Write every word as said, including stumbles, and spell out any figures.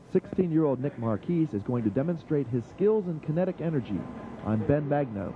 sixteen-year-old Nick Marquise is going to demonstrate his skills and kinetic energy on Ben Magno.